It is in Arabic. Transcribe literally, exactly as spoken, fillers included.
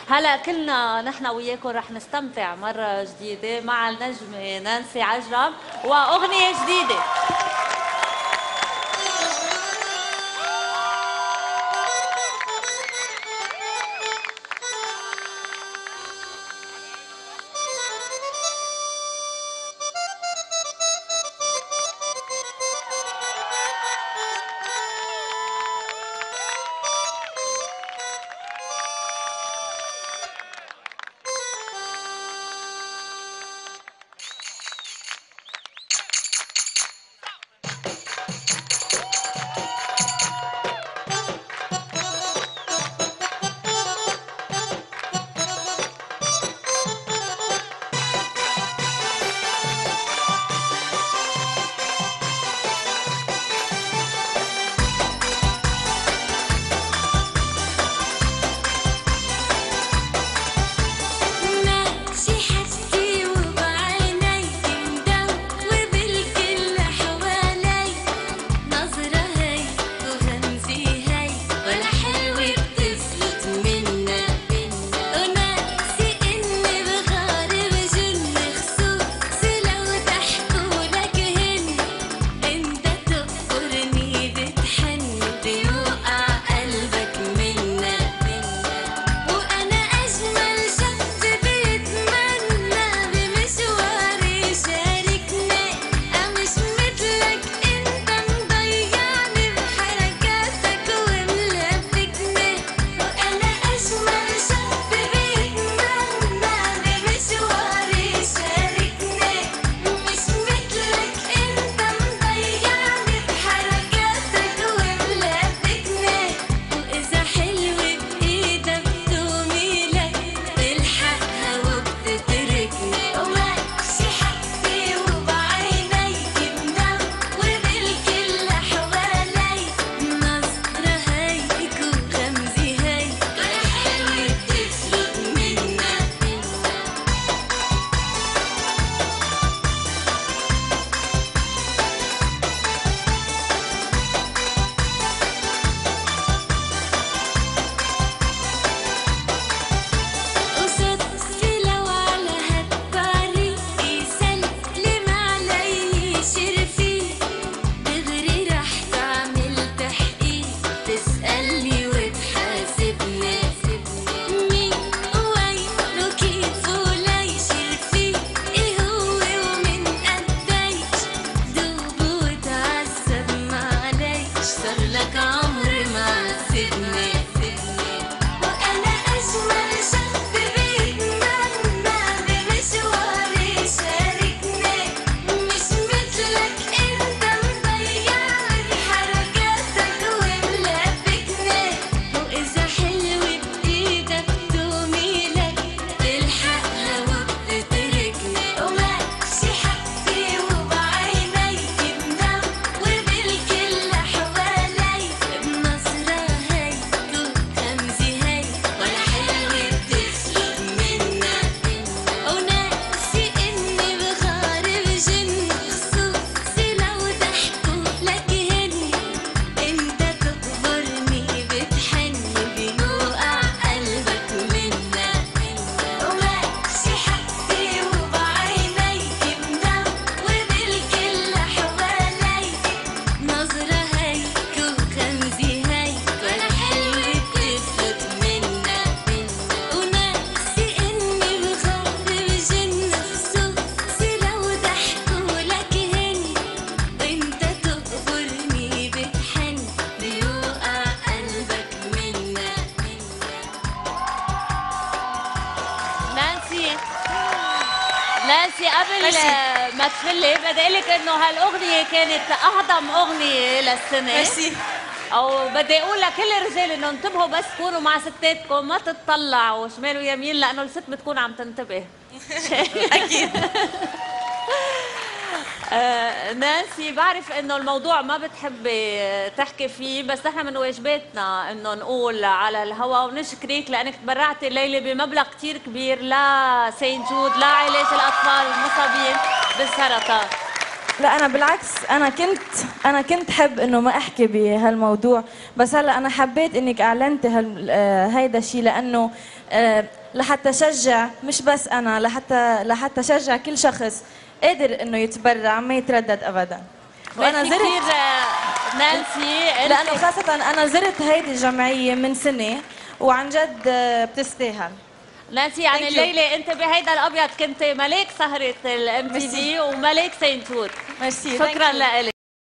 هلا كلنا نحن وياكم رح نستمتع مرة جديدة مع النجمة نانسي عجرم وأغنية جديدة. نانسي قبل ما تفلي بدي اقول لك انه هالاغنيه كانت اهضم اغنيه للسنه. ميرسي. او بدي اقول لكل الرجال انه انتبهوا بس تكونوا مع ستاتكم، ما تتطلعوا شمال ويمين لانه الست بتكون عم تنتبه. اكيد. آه نانسي، بعرف انه الموضوع ما بتحبي تحكي فيه، بس نحن من واجباتنا انه نقول على الهواء ونشكرك لانك تبرعتي الليله بمبلغ كثير كبير لسين جود لعلاج الاطفال المصابين بالسرطان. لا انا بالعكس، انا كنت انا كنت حب انه ما احكي بهالموضوع، بس هلا انا حبيت انك اعلنتي هال... هيدا الشيء لانه آه، لحتى شجع مش بس انا، لحتى لحتى شجع كل شخص قادر انه يتبرع ما يتردد ابدا. وانا زرت كثير نانسي، لانه خاصه انا زرت هيدي الجمعيه من سنه وعن جد آه، بتستاهل. نانسي يعني الليله انت بهيدا الابيض كنت ملاك سهره الام تي في وملاك سينتور. ميرسي، شكرا لك.